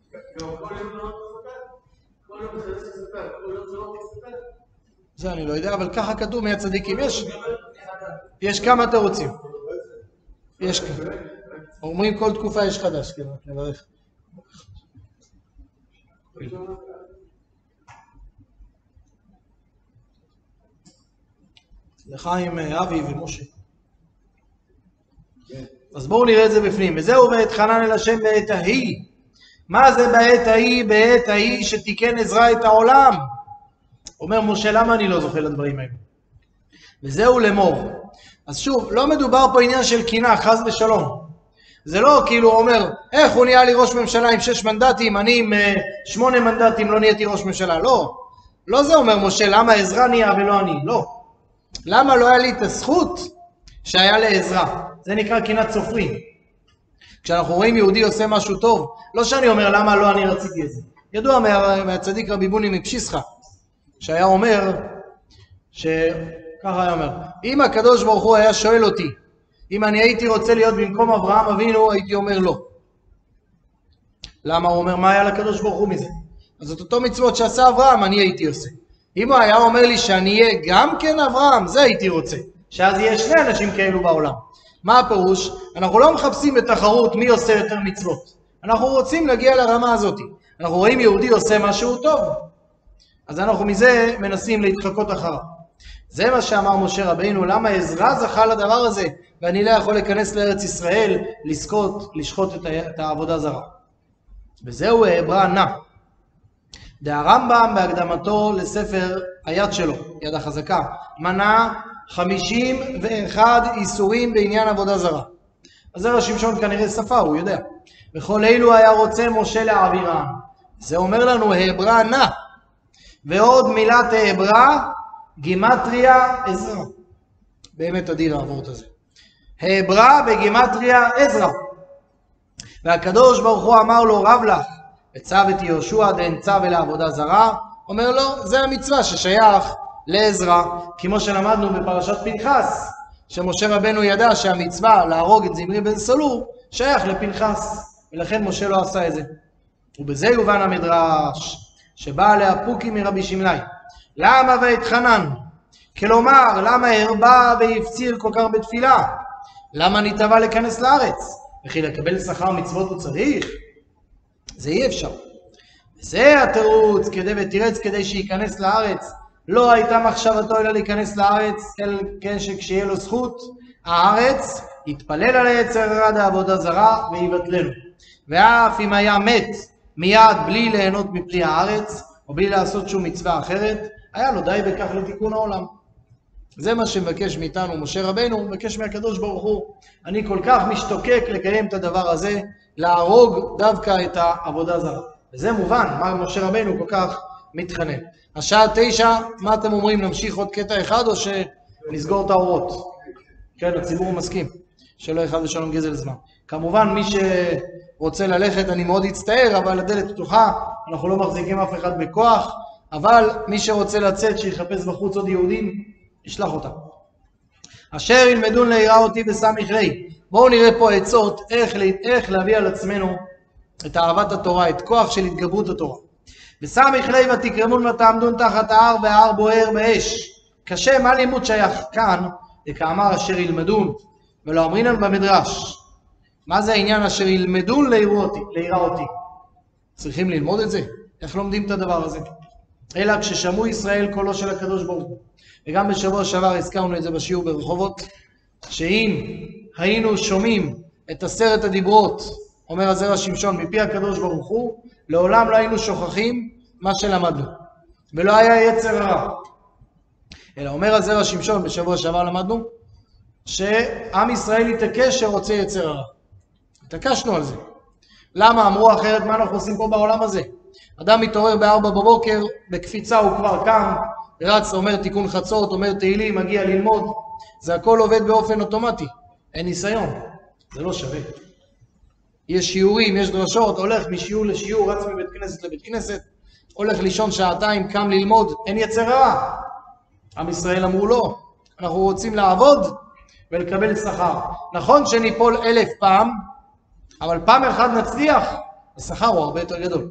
זה אני לא יודע, אבל ככה כתוב מהצדיקים. יש, יש כמה תירוצים. יש כמה. אומרים כל תקופה יש חדש, כן, נברך. לחיים אבי ומשה. אז בואו נראה את זה בפנים. וזהו ואתחנן אל השם בעת ההיא. מה זה בעת ההיא? בעת ההיא שתיקן עזרא את העולם. אומר משה, למה אני לא זוכה לדברים האלה? וזהו לאמור. אז שוב, לא מדובר פה עניין של קינה, חס ושלום. זה לא כאילו אומר, איך הוא נהיה לי ראש ממשלה עם שש מנדטים, אני עם uh, שמונה מנדטים לא נהייתי ראש ממשלה. לא. לא זה אומר משה, למה עזרא נהיה ולא אני? לא. למה לא היה לי את הזכות שהיה לעזרא? זה נקרא קינת סופרים. כשאנחנו רואים יהודי עושה משהו טוב, לא שאני אומר למה לא אני רציתי את זה. ידוע מה, מהצדיק רבי בוני מפשיסחה, שהיה אומר, שככה היה אומר, אם הקדוש ברוך הוא היה שואל אותי, אם אני הייתי רוצה להיות במקום אברהם אבינו, הייתי אומר לא. למה? הוא אומר, מה היה לקדוש ברוך הוא מזה? אז את אותו מצוות שעשה אברהם, אני הייתי עושה. אם הוא היה אומר לי שאני אהיה גם כן אברהם, זה הייתי רוצה. שאז יהיה שני אנשים כאלו בעולם. מה הפירוש? אנחנו לא מחפשים בתחרות מי עושה יותר מצוות. אנחנו רוצים להגיע לרמה הזאת. אנחנו רואים יהודי עושה משהו טוב. אז אנחנו מזה מנסים להתחקות אחריו. זה מה שאמר משה רבינו, למה עזרא זכה לדבר הזה, ואני לא יכול להיכנס לארץ ישראל, לזכות, לשחוט את העבודה זרה. וזהו העברה נע. והרמב"ם בהקדמתו לספר היד שלו, יד החזקה, מנה חמישים ואחד איסורים בעניין עבודה זרה. אז זרע שמשון כנראה שפה, הוא יודע. וכל אלו היה רוצה משה להעבירם. זה אומר לנו העברה נע. ועוד מילת העברה, גימטריה עזרא. באמת אדיר העבורת הזה. העברה בגימטריה עזרא. והקדוש ברוך הוא אמר לו, רב לך, וצו את יהושע דהן צו אל העבודה זרה. אומר לו, זה המצווה ששייך לעזרא, כמו שלמדנו בפרשת פנחס, שמשה רבנו ידע שהמצווה להרוג את זמרי בן סלור שייך לפנחס, ולכן משה לא עשה את זה. ובזה יובן המדרש, שבא להפוקי מרבי שמלאי. למה והתחנן? כלומר, למה הרבה והפציר כל כך בתפילה? למה נתבע להיכנס לארץ? וכי לקבל שכר מצוות הוא צריך? זה אי אפשר. זה התירוץ, כדי ותירץ כדי שייכנס לארץ. לא הייתה מחשבתו אלא להיכנס לארץ, אלא כן שכשיהיה לו זכות, הארץ יתפלל על היצר הרע דעבודה זרה ויבטלנו. ואף אם היה מת מיד בלי ליהנות מפרי הארץ, או בלי לעשות שום מצווה אחרת, היה לו די בכך לתיקון העולם. זה מה שמבקש מאיתנו משה רבנו, הוא מבקש מהקדוש ברוך הוא. אני כל כך משתוקק לקיים את הדבר הזה, להרוג דווקא את העבודה זרה. וזה מובן, מה משה רבנו כל כך מתחנן. השעה תשע, מה אתם אומרים? נמשיך עוד קטע אחד או שנסגור את האורות? כן, הציבור מסכים. שלא אחד ושלום גזל זמן. כמובן, מי שרוצה ללכת, אני מאוד אצטער, אבל הדלת פתוחה, אנחנו לא מחזיקים אף אחד בכוח, אבל מי שרוצה לצאת, שיחפש בחוץ עוד יהודים, ישלח אותם. אשר ילמדון להיראה אותי בסמיך רי. בואו נראה פה עצות איך, איך להביא על עצמנו את אהבת התורה, את כוח של התגברות התורה. בסמיך רי ותקרמון ותעמדון תחת ההר וההר בוער באש. קשה, מה לימוד שייך כאן? וכאמר אשר ילמדון, ולא אמרינן במדרש. מה זה העניין אשר ילמדון להיראה אותי? צריכים ללמוד את זה? איך לומדים את הדבר הזה? אלא כששמעו ישראל קולו של הקדוש ברוך הוא. וגם בשבוע שעבר הזכרנו את זה בשיעור ברחובות, שאם היינו שומעים את עשרת הדיברות, אומר הזרע שמשון, מפי הקדוש ברוך הוא, לעולם לא היינו שוכחים מה שלמדנו. ולא היה יצר הרע. אלא אומר הזרע שמשון, בשבוע שעבר למדנו, שעם ישראל יתעקש שרוצה יצר הרע. התעקשנו על זה. למה? אמרו אחרת, מה אנחנו עושים פה בעולם הזה? אדם מתעורר בארבע בבוקר, בקפיצה הוא כבר קם, רץ, אומר תיקון חצות, אומר תהילים, מגיע ללמוד. זה הכל עובד באופן אוטומטי. אין ניסיון. זה לא שווה. יש שיעורים, יש דרשות, הולך משיעור לשיעור, רץ מבית כנסת לבית כנסת, הולך לישון שעתיים, קם ללמוד, אין יצר הרע. עם ישראל אמרו לא, אנחנו רוצים לעבוד ולקבל שכר. נכון שניפול אלף פעם, אבל פעם אחד נצליח, השכר הוא הרבה יותר גדול.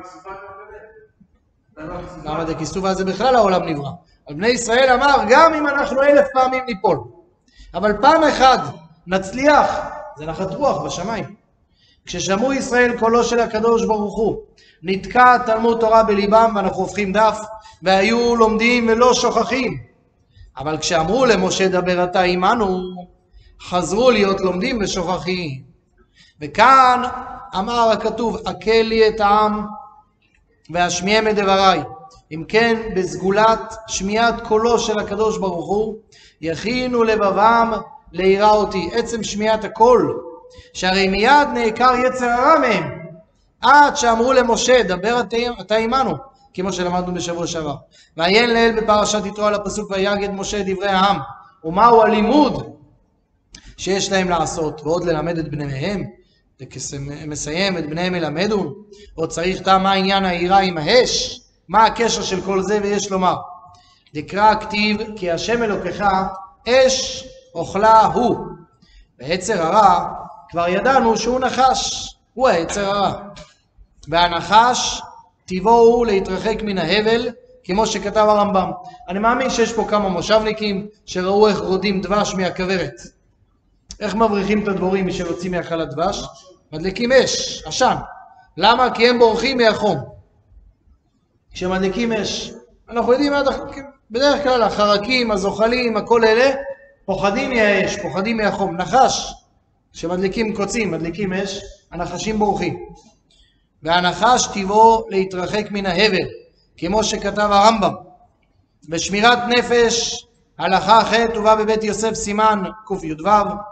למה דכיסופה זה בכלל העולם נברא. אבל בני ישראל אמר, גם אם אנחנו אלף פעמים ניפול, אבל פעם אחד נצליח, זה נחת רוח בשמיים. כששמעו ישראל קולו של הקדוש ברוך הוא, נתקע תלמוד תורה בליבם, ואנחנו הופכים דף, והיו לומדים ולא שוכחים. אבל כשאמרו למשה דבר אתה עמנו, חזרו להיות לומדים ושוכחים. וכאן אמר הכתוב, הקל לי את העם והשמיעם את דבריי. אם כן, בסגולת שמיעת קולו של הקדוש ברוך הוא, יכינו לבבם להיראה אותי. עצם שמיעת הקול, שהרי מיד נעקר יצר הרע מהם, עד שאמרו למשה, דבר אתה עמנו, כמו שלמדנו בשבוע שעבר. ועיין לאל בפרשת יתרו על הפסוק, ויגד משה דברי העם. ומהו הלימוד שיש להם לעשות, ועוד ללמד את בניהם, ומסיים את בניהם ילמדון, עוד צריך טעם מה עניין העירה עם האש, מה הקשר של כל זה, ויש לומר, דקרא כתיב, כי השם אלוקיך אש אוכלה הוא. ויצר הרע, כבר ידענו שהוא נחש, הוא היצר הרע. והנחש טיבו הוא להתרחק מן ההבל, כמו שכתב הרמב"ם. אני מאמין שיש פה כמה מושבניקים שראו איך רודים דבש מהכוורת. איך מבריחים את הדבורים משל יוצאים מהחלת דבש? מדליקים אש, עשן. למה? כי הם בורחים מהחום. כשמדליקים אש, אנחנו יודעים, בדרך כלל החרקים, הזוחלים, הכל אלה, פוחדים מהאש, פוחדים מהחום. נחש, כשמדליקים קוצים, מדליקים אש, הנחשים בורחים. והנחש טבעו להתרחק מן ההבל, כמו שכתב הרמב"ם. בשמירת נפש, הלכה ח' ובא בבית יוסף סימן קי"ו,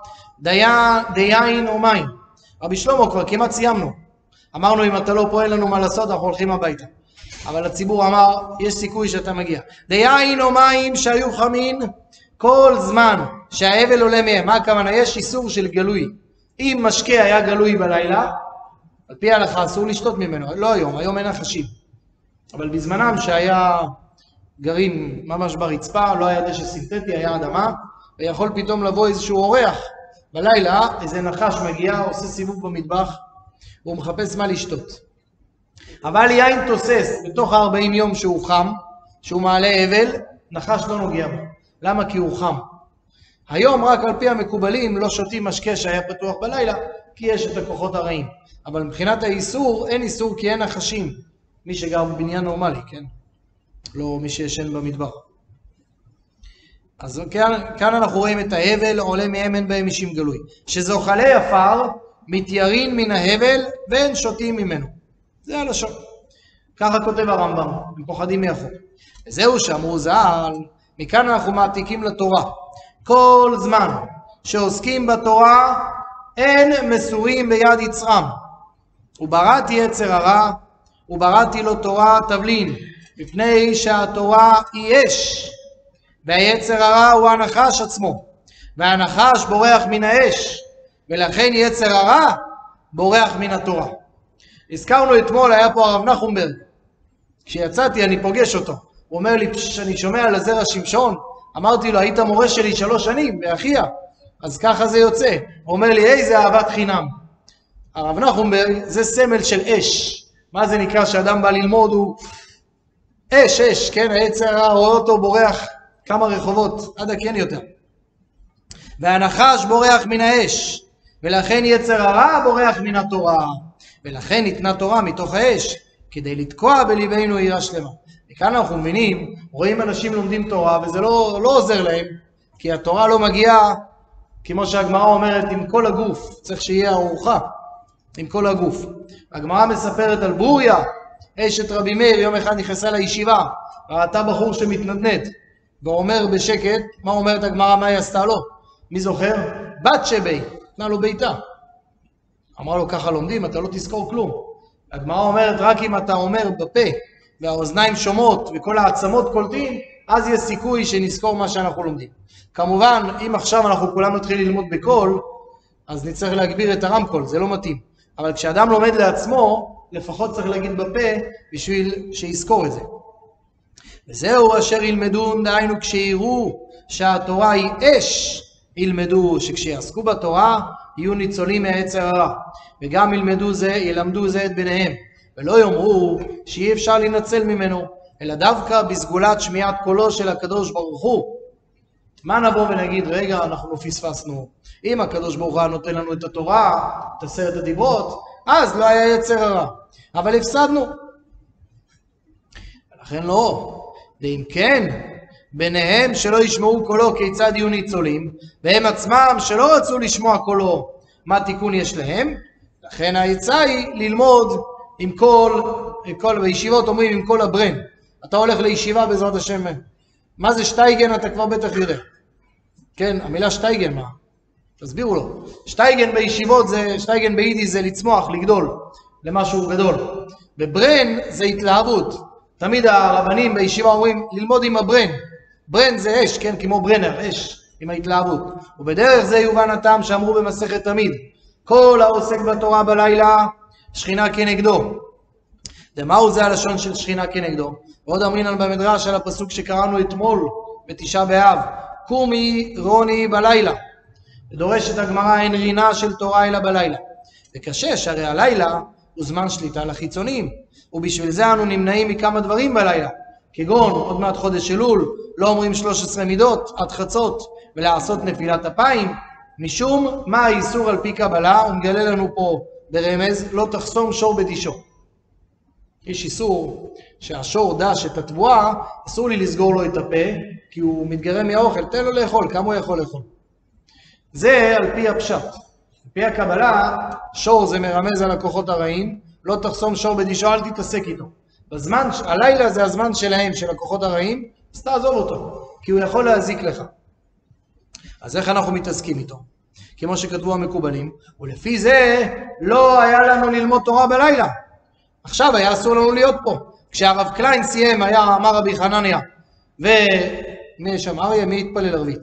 דיין ומים. רבי שלמה כבר כמעט סיימנו. אמרנו אם אתה לא פועל לנו מה לעשות, אנחנו הולכים הביתה. אבל הציבור אמר, יש סיכוי שאתה מגיע. דיין ומים שהיו חמין כל זמן שהאבל עולה מהם. מה הכוונה? יש איסור של גלוי. אם משקה היה גלוי בלילה, על פי ההלכה אסור לשתות ממנו. לא היום, היום אין נחשים. אבל בזמנם שהיה גרים ממש ברצפה, לא היה דשא סינתטי, היה אדמה, ויכול פתאום לבוא איזשהו אורח בלילה, איזה נחש מגיע, עושה סיבוב במטבח, והוא מחפש מה לשתות. אבל יין תוסס בתוך ארבעים יום שהוא חם, שהוא מעלה אבל, נחש לא נוגע בו. למה? כי הוא חם. היום רק על פי המקובלים לא שותים משקה שהיה פתוח בלילה, כי יש את הכוחות הרעים. אבל מבחינת האיסור, אין איסור כי אין נחשים. מי שגר בבניין נורמלי, כן? לא מי שישן במדבר. אז כאן, כאן אנחנו רואים את ההבל עולה מהם אין בהם אישים גלוי. שזוחלי עפר מתיירין מן ההבל ואין שותים ממנו. זה הלשון. ככה כותב הרמב"ם, הם פוחדים מהחוק. וזהו שאמרו ז"ל, מכאן אנחנו מעתיקים לתורה. כל זמן שעוסקים בתורה אין מסורים ביד יצרם. ובראתי יצר הרע, ובראתי לו תורה תבלין, מפני שהתורה היא אש, והיצר הרע הוא הנחש עצמו, והנחש בורח מן האש, ולכן יצר הרע בורח מן התורה. הזכרנו אתמול, היה פה הרב נחומברג, כשיצאתי אני פוגש אותו, הוא אומר לי שאני שומע על הזרע שמשון, אמרתי לו היית מורה שלי שלוש שנים באחיה, אז ככה זה יוצא. הוא אומר לי איזה אהבת חינם. הרב נחומברג זה סמל של אש. מה זה נקרא שאדם בא ללמוד הוא אש אש, כן, היצר הרע רואה אותו בורח כמה רחובות עד הכן יותר, והנחש בורח מן האש, ולכן יצר הרע בורח מן התורה, ולכן ניתנה תורה מתוך האש כדי לתקוע בליבנו יראה שלמה. וכאן אנחנו מבינים, רואים אנשים לומדים תורה וזה לא, לא עוזר להם, כי התורה לא מגיעה כמו שהגמרא אומרת עם כל הגוף, צריך שיהיה ארוחה עם כל הגוף. הגמרא מספרת על ברוריה, אשת רבי מאיר, יום אחד נכנסה לישיבה, ראתה בחור שמתנדנד, ואומר בשקט, מה אומרת הגמרא, מה היא עשתה לו? מי זוכר? בת שבי, נתנה לו ביתה. אמרה לו, ככה לומדים, אתה לא תזכור כלום. הגמרא אומרת, רק אם אתה אומר בפה, והאוזניים שומעות, וכל העצמות קולטים, אז יש סיכוי שנזכור מה שאנחנו לומדים. כמובן, אם עכשיו אנחנו כולם נתחיל ללמוד בקול, אז נצטרך להגביר את הרמקול, זה לא מתאים. אבל כשאדם לומד לעצמו, לפחות צריך להגיד בפה, בשביל שיזכור את זה. וזהו אשר ילמדו, דהיינו כשיראו שהתורה היא אש, ילמדו שכשיעסקו בתורה, יהיו ניצולים מהיצר הרע. וגם ילמדו זה, ילמדו זה את ביניהם. ולא יאמרו שאי אפשר להינצל ממנו, אלא דווקא בסגולת שמיעת קולו של הקדוש ברוך הוא. מה נבוא ונגיד, רגע, אנחנו לא פספסנו. אם הקדוש ברוך הוא נותן לנו את התורה, את עשרת הדיברות, אז לא היה יצר הרע. אבל הפסדנו. לכן לא. ואם כן, ביניהם שלא ישמעו קולו כיצד יהיו ניצולים, והם עצמם שלא רצו לשמוע קולו, מה תיקון יש להם? לכן העצה היא ללמוד עם כל, כל בישיבות אומרים עם כל הברן. אתה הולך לישיבה בעזרת השם. מה זה שטייגן? אתה כבר בטח יודע. כן, המילה שטייגן, מה? תסבירו לו. שטייגן בישיבות זה, שטייגן ביידיש זה לצמוח, לגדול, למשהו גדול. בברן זה התלהבות. תמיד הרבנים בישיבה אומרים ללמוד עם הברן. ברן זה אש, כן, כמו ברנר, אש, עם ההתלהבות. ובדרך זה יובן הטעם שאמרו במסכת תמיד. כל העוסק בתורה בלילה, שכינה כנגדו. ומהו זה הלשון של שכינה כנגדו? ועוד אמרינן במדרש על הפסוק שקראנו אתמול בתשעה באב, קומי רוני בלילה. ודורשת הגמרא אין רינה של תורה אלא בלילה. וקשה שהרי הלילה הוא זמן שליטה לחיצונים, ובשביל זה אנו נמנעים מכמה דברים בלילה, כגון עוד מעט חודש אלול, לא אומרים שלוש עשרה מידות עד חצות, ולעשות נפילת אפיים, משום מה האיסור על פי קבלה, הוא מגלה לנו פה ברמז, לא תחסום שור בדישו. יש איסור שהשור דש את התבואה, אסור לי לסגור לו את הפה, כי הוא מתגרם מהאוכל, תן לו לאכול, כמה הוא יכול לאכול. זה על פי הפשט. על פי הקבלה, שור זה מרמז על הכוחות הרעים, לא תחסום שור בדישו, אל תתעסק איתו. בזמן, הלילה זה הזמן שלהם, של הכוחות הרעים, אז תעזוב אותו, כי הוא יכול להזיק לך. אז איך אנחנו מתעסקים איתו? כמו שכתבו המקובלים, ולפי זה לא היה לנו ללמוד תורה בלילה. עכשיו היה אסור לנו להיות פה. כשהרב קליין סיים, היה אמר רבי חנניה, ומי יש שם? אריה, מי התפלל ערבית?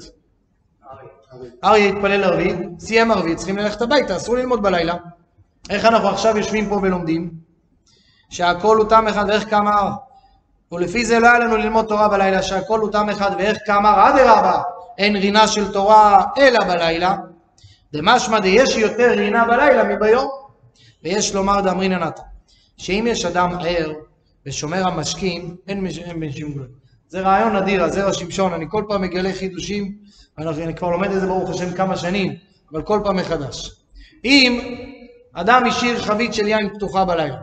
אריה התפלל ערבית, סיים ערבית, צריכים ללכת הביתה, אסור ללמוד בלילה. איך אנחנו עכשיו יושבים פה ולומדים? שהכל הוא טעם אחד, ואיך כאמר? ולפי זה לא היה לנו ללמוד תורה בלילה, שהכל הוא טעם אחד, ואיך כאמר? אדרבה, אין רינה של תורה אלא בלילה. דמשמע דיש יותר רינה בלילה מביום. ויש לומר דאמרינן עתה, שאם יש אדם ער ושומר המשכין, אין משום גלוי. זה רעיון נדיר, הזרע שמשון, אני כל פעם מגלה חידושים, אני כבר לומד את זה ברוך השם כמה שנים, אבל כל פעם מחדש. אם אדם השאיר חבית של יין פתוחה בלילה,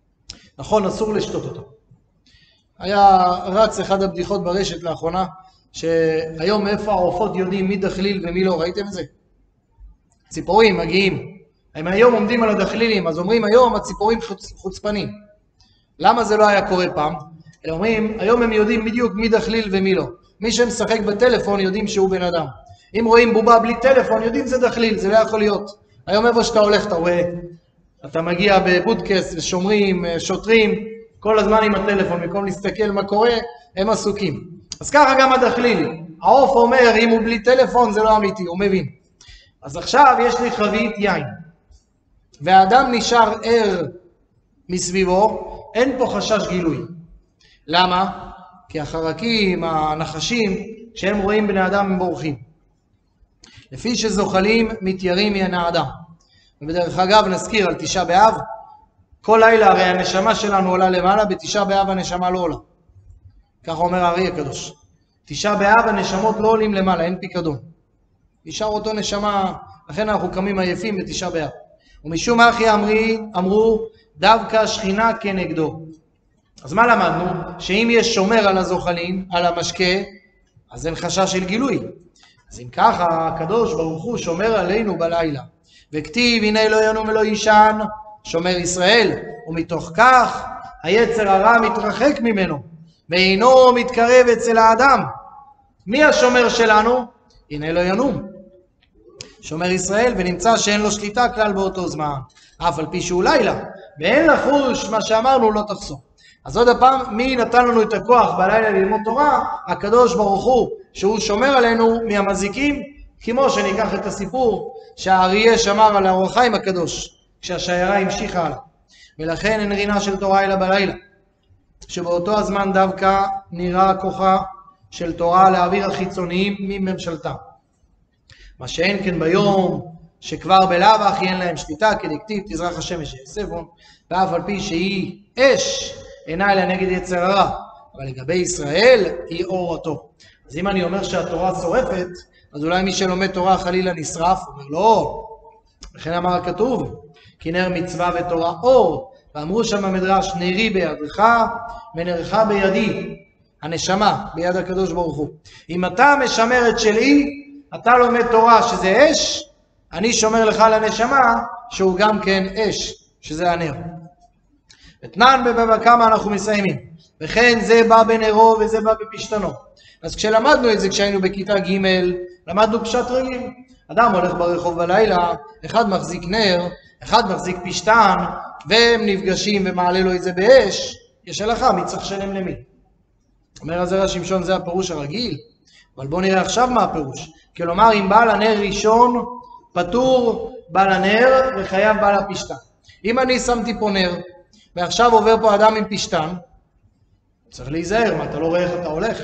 נכון, אסור לשתות אותו. היה רץ אחד הבדיחות ברשת לאחרונה, שהיום איפה העופות יודעים מי דחליל ומי לא, ראיתם את זה? ציפורים מגיעים, הם היום עומדים על הדחלילים, אז אומרים היום הציפורים חוצ... חוצפנים. למה זה לא היה קורה פעם? הם אומרים, היום הם יודעים בדיוק מי דחליל ומי לא. מי שמשחק בטלפון יודעים שהוא בן אדם. אם רואים בובה בלי טלפון, יודעים זה דחליל, זה לא יכול להיות. היום איפה שאתה הולך, אתה רואה, אתה מגיע בבודקאסט ושומרים, שוטרים, כל הזמן עם הטלפון, במקום להסתכל מה קורה, הם עסוקים. אז ככה גם הדחליל. העוף אומר, אם הוא בלי טלפון זה לא אמיתי, הוא מבין. אז עכשיו יש לי חבית יין, והאדם נשאר ער מסביבו, אין פה חשש גילוי. למה? כי החרקים, הנחשים, כשהם רואים בני אדם הם בורחים. לפי שזוחלים מתיירים מן האדם. ובדרך אגב נזכיר על תשעה באב, כל לילה הרי הנשמה שלנו עולה למעלה, בתשעה באב הנשמה לא עולה. כך אומר הארי הקדוש. תשעה באב הנשמות לא עולים למעלה, אין פיקדון. נשאר אותו נשמה, לכן אנחנו קמים עייפים בתשעה באב. ומשום אחי אמרי, אמרו, דווקא שכינה כנגדו. אז מה למדנו? שאם יש שומר על הזוחלים, על המשקה, אז אין חשש של גילוי. אז אם ככה, הקדוש ברוך הוא שומר עלינו בלילה. וכתיב, הנה לא ינום ולא יישן, שומר ישראל. ומתוך כך, היצר הרע מתרחק ממנו, ואינו מתקרב אצל האדם. מי השומר שלנו? הנה לא ינום. שומר ישראל, ונמצא שאין לו שליטה כלל באותו זמן. אף על פי שהוא לילה. ואין לחוש מה שאמרנו לא תחסור. אז עוד הפעם, מי נתן לנו את הכוח בלילה ללמוד תורה? הקדוש ברוך הוא, שהוא שומר עלינו מהמזיקים, כמו שניקח את הסיפור שהאריה שמר על האור החיים הקדוש, כשהשיירה המשיכה עליו. ולכן אין רינה של תורה אלא בלילה, שבאותו הזמן דווקא נראה כוחה של תורה להעביר החיצוניים מממשלתה. מה שאין כן ביום, שכבר בלאו הכי אין להם שליטה, כדכתיב תזרח השמש יספון, ואף על פי שהיא אש, אינה אלא נגד יצר הרע, אבל לגבי ישראל היא אור התור. אז אם אני אומר שהתורה שורפת, אז אולי מי שלומד תורה חלילה נשרף, אומר לא, לכן אמר הכתוב, כי נר מצווה ותורה אור, ואמרו שם המדרש, נרי בידך ונרך בידי, הנשמה ביד הקדוש ברוך הוא. אם אתה משמר את שלי, אתה לומד תורה שזה אש, אני שומר לך לנשמה שהוא גם כן אש, שזה הנר. ותנן בבבא קמא אנחנו מסיימים. וכן זה בא בנרו וזה בא בפשתנו. אז כשלמדנו את זה כשהיינו בכיתה ג' למדנו פשט רגיל. אדם הולך ברחוב בלילה, אחד מחזיק נר, אחד מחזיק פשתן, והם נפגשים ומעלה לו את זה באש, יש הלכה, מי צריך לשלם למי? אומר הזרע שמשון זה הפירוש הרגיל, אבל בואו נראה עכשיו מה הפירוש. כלומר אם בעל הנר ראשון, פטור בעל הנר וחייב בעל הפשתן. אם אני שמתי פה נר, ועכשיו עובר פה אדם עם פשתן, צריך להיזהר, מה אתה לא רואה איך אתה הולך?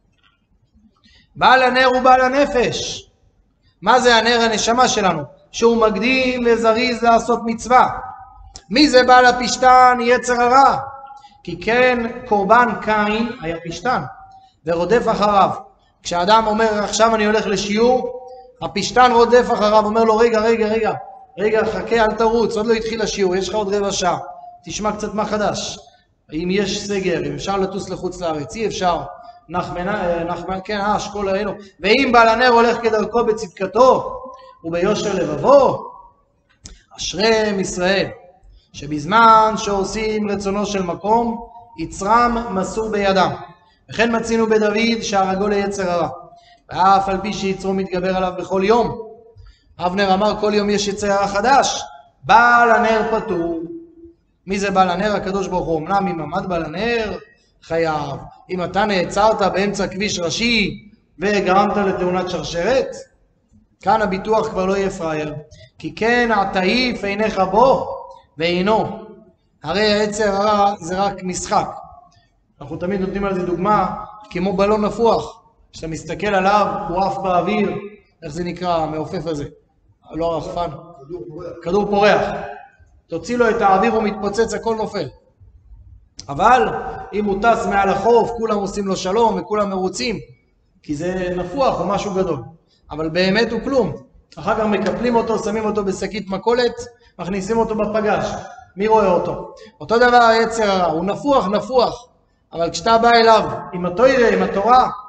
בעל הנר הוא בעל הנפש. מה זה הנר הנשמה שלנו? שהוא מקדים וזריז לעשות מצווה. מי זה בעל הפשתן? יצר הרע. כי כן קורבן קין היה פשתן ורודף אחריו. כשאדם אומר עכשיו אני הולך לשיעור, הפשתן רודף אחריו, אומר לו רגע רגע רגע רגע חכה אל תרוץ, עוד לא התחיל השיעור, יש לך עוד רבע שעה, תשמע קצת מה חדש, אם יש סגר, אם אפשר לטוס לחוץ לארץ, אי אפשר, נחמנה, נחמנה, כן, אה, שכל האלו, ואם בעל הנר הולך כדרכו בצדקתו וביושר לבבו, אשריהם ישראל, שבזמן שעושים רצונו של מקום, יצרם מסור בידם. וכן מצינו בדוד שהרגו ליצר הרע, ואף על פי שיצרו מתגבר עליו בכל יום. אבנר אמר כל יום יש יצר הרע חדש, בעל הנר פטור. מי זה בעל הנר? הקדוש ברוך הוא. אמנם אם עמד בעל הנר חייב. אם אתה נעצרת באמצע כביש ראשי וגרמת לתאונת שרשרת, כאן הביטוח כבר לא יהיה פראייר. כי כן עתעיף עיניך בו ואינו. הרי היצר הרע זה רק משחק. אנחנו תמיד נותנים על זה דוגמה כמו בלון נפוח. כשאתה מסתכל עליו הוא עף באוויר, איך זה נקרא המעופף הזה? לא הרחפן. כדור פורח. כדור פורח. תוציא לו את האוויר הוא מתפוצץ, הכל נופל. אבל אם הוא טס מעל החוף, כולם עושים לו שלום וכולם מרוצים, כי זה נפוח או משהו גדול. אבל באמת הוא כלום. אחר כך מקפלים אותו, שמים אותו בשקית מכולת, מכניסים אותו בפגש. מי רואה אותו? אותו דבר היצר הרע, הוא נפוח, נפוח. אבל כשאתה בא אליו עם התורה, עם התורה,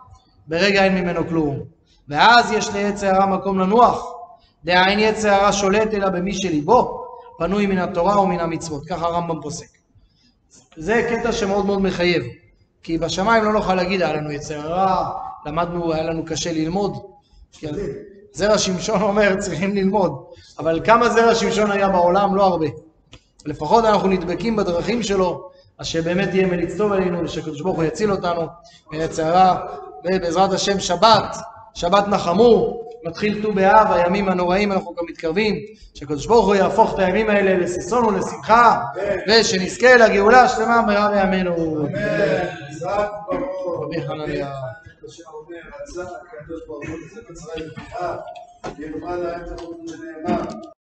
ברגע אין ממנו כלום. ואז יש ליצר הרע מקום לנוח. דהיינו יצר הרע שולט אלא במי שליבו פנוי מן התורה ומן המצוות. ככה הרמב"ם פוסק. זה קטע שמאוד מאוד מחייב. כי בשמיים לא נוכל להגיד, היה לנו יצר הרע, למדנו, היה לנו קשה ללמוד. זרע שמשון אומר, צריכים ללמוד. אבל כמה זרע שמשון היה בעולם? לא הרבה. לפחות אנחנו נדבקים בדרכים שלו, אז שבאמת יהיה מליץ טוב עלינו, ושהקדוש ברוך הוא יציל אותנו מן יצר הרע. ובעזרת השם שבת, שבת נחמו, מתחיל ט"ו באב, הימים הנוראים, אנחנו גם מתקרבים, שהקדוש ברוך הוא יהפוך את הימים האלה לששון ולשמחה, ושנזכה לגאולה השלמה מהרה בימינו. אמן. בעזרת ברוך. רבי חנניה. אשר אומר, רצה הקדוש ברוך הוא לזה מצרים בפינה, ילמד להם תלמוד שנאמר.